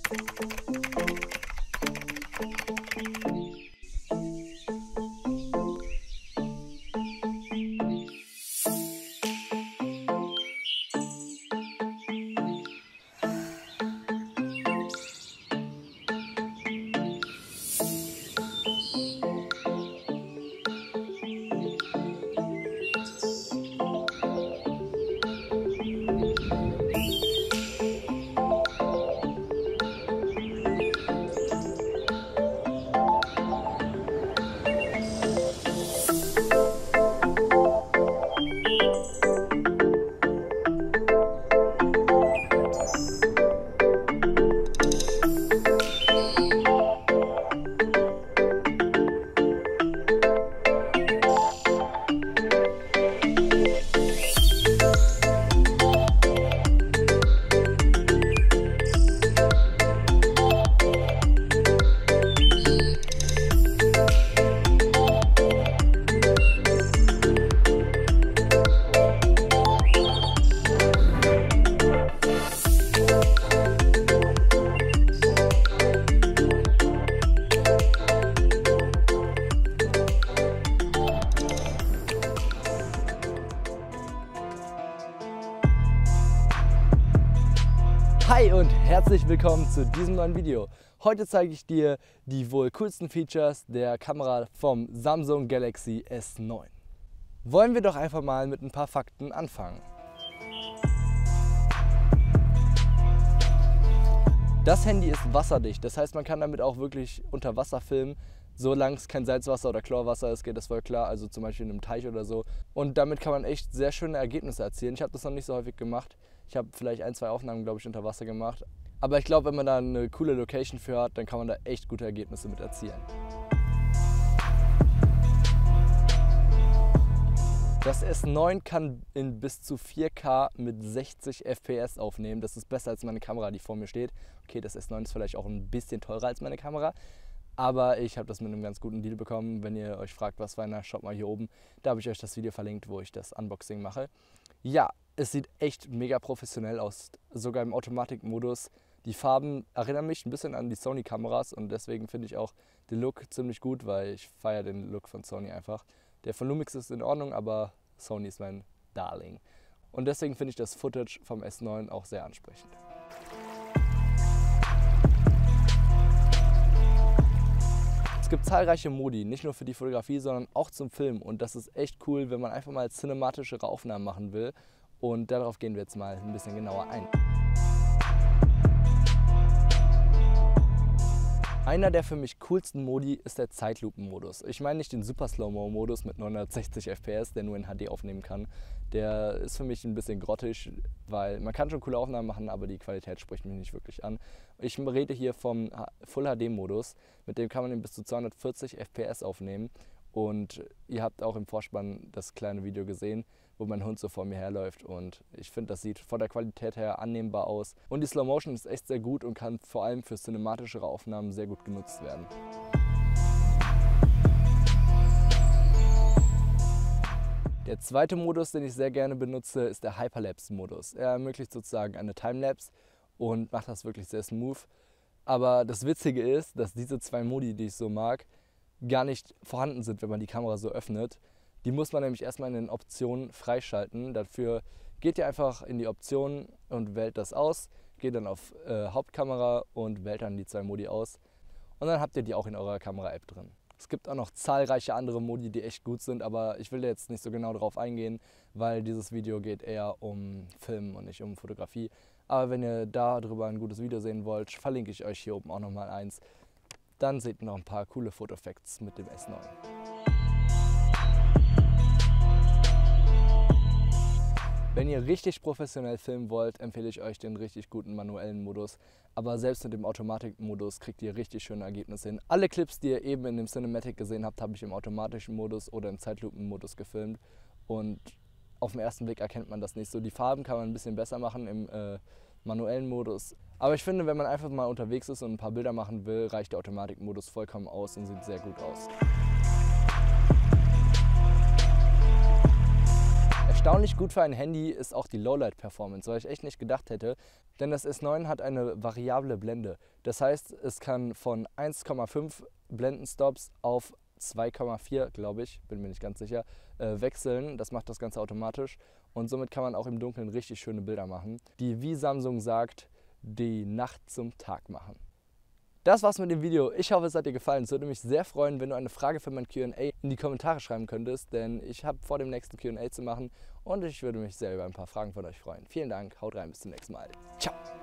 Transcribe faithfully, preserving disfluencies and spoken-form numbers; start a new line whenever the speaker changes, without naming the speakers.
Hi und herzlich willkommen zu diesem neuen Video. Heute zeige ich dir die wohl coolsten Features der Kamera vom Samsung Galaxy S neun. Wollen wir doch einfach mal mit ein paar Fakten anfangen. Das Handy ist wasserdicht, das heißt, man kann damit auch wirklich unter Wasser filmen. Solange es kein Salzwasser oder Chlorwasser ist, geht das voll klar, also zum Beispiel in einem Teich oder so. Und damit kann man echt sehr schöne Ergebnisse erzielen. Ich habe das noch nicht so häufig gemacht. Ich habe vielleicht ein, zwei Aufnahmen, glaube ich, unter Wasser gemacht. Aber ich glaube, wenn man da eine coole Location für hat, dann kann man da echt gute Ergebnisse mit erzielen. Das S neun kann in bis zu vier K mit sechzig F P S aufnehmen. Das ist besser als meine Kamera, die vor mir steht. Okay, das S neun ist vielleicht auch ein bisschen teurer als meine Kamera. Aber ich habe das mit einem ganz guten Deal bekommen. Wenn ihr euch fragt, was war in der, schaut mal hier oben. Da habe ich euch das Video verlinkt, wo ich das Unboxing mache. Ja, es sieht echt mega professionell aus, sogar im Automatikmodus. Die Farben erinnern mich ein bisschen an die Sony-Kameras und deswegen finde ich auch den Look ziemlich gut, weil ich feiere den Look von Sony einfach. Der von Lumix ist in Ordnung, aber Sony ist mein Darling. Und deswegen finde ich das Footage vom S neun auch sehr ansprechend. Es gibt zahlreiche Modi, nicht nur für die Fotografie, sondern auch zum Filmen. Und das ist echt cool, wenn man einfach mal cinematischere Aufnahmen machen will. Und darauf gehen wir jetzt mal ein bisschen genauer ein. Einer der für mich coolsten Modi ist der Zeitlupen-Modus. Ich meine nicht den Super Slow-Mo-Modus mit neunhundertsechzig F P S, der nur in H D aufnehmen kann. Der ist für mich ein bisschen grottig, weil man kann schon coole Aufnahmen machen, aber die Qualität spricht mich nicht wirklich an. Ich rede hier vom Full H D-Modus, mit dem kann man bis zu zweihundertvierzig F P S aufnehmen. Und ihr habt auch im Vorspann das kleine Video gesehen, wo mein Hund so vor mir herläuft, und ich finde, das sieht von der Qualität her annehmbar aus. Und die Slow Motion ist echt sehr gut und kann vor allem für cinematischere Aufnahmen sehr gut genutzt werden. Der zweite Modus, den ich sehr gerne benutze, ist der Hyperlapse-Modus. Er ermöglicht sozusagen eine Timelapse und macht das wirklich sehr smooth. Aber das Witzige ist, dass diese zwei Modi, die ich so mag, gar nicht vorhanden sind, wenn man die Kamera so öffnet. Die muss man nämlich erstmal in den Optionen freischalten. Dafür geht ihr einfach in die Optionen und wählt das aus, geht dann auf äh, Hauptkamera und wählt dann die zwei Modi aus. Und dann habt ihr die auch in eurer Kamera-App drin. Es gibt auch noch zahlreiche andere Modi, die echt gut sind, aber ich will jetzt nicht so genau darauf eingehen, weil dieses Video geht eher um Film und nicht um Fotografie. Aber wenn ihr darüber ein gutes Video sehen wollt, verlinke ich euch hier oben auch nochmal eins. Dann seht ihr noch ein paar coole Foto-Effekte mit dem S neun. Wenn ihr richtig professionell filmen wollt, empfehle ich euch den richtig guten manuellen Modus. Aber selbst mit dem Automatikmodus kriegt ihr richtig schöne Ergebnisse hin. Alle Clips, die ihr eben in dem Cinematic gesehen habt, habe ich im automatischen Modus oder im Zeitlupenmodus gefilmt. Und auf den ersten Blick erkennt man das nicht so. Die Farben kann man ein bisschen besser machen im äh, manuellen Modus. Aber ich finde, wenn man einfach mal unterwegs ist und ein paar Bilder machen will, reicht der Automatikmodus vollkommen aus und sieht sehr gut aus. Er Erstaunlich gut für ein Handy ist auch die Lowlight-Performance, weil ich echt nicht gedacht hätte, denn das S neun hat eine variable Blende. Das heißt, es kann von eins Komma fünf Blendenstops auf zwei Komma vier, glaube ich, bin mir nicht ganz sicher, äh, wechseln. Das macht das Ganze automatisch und somit kann man auch im Dunkeln richtig schöne Bilder machen, die, wie Samsung sagt, die Nacht zum Tag machen. Das war's mit dem Video. Ich hoffe, es hat dir gefallen. Es würde mich sehr freuen, wenn du eine Frage für mein Q und A in die Kommentare schreiben könntest, denn ich habe vor, dem nächsten Q und A zu machen und ich würde mich sehr über ein paar Fragen von euch freuen. Vielen Dank, haut rein, bis zum nächsten Mal. Ciao!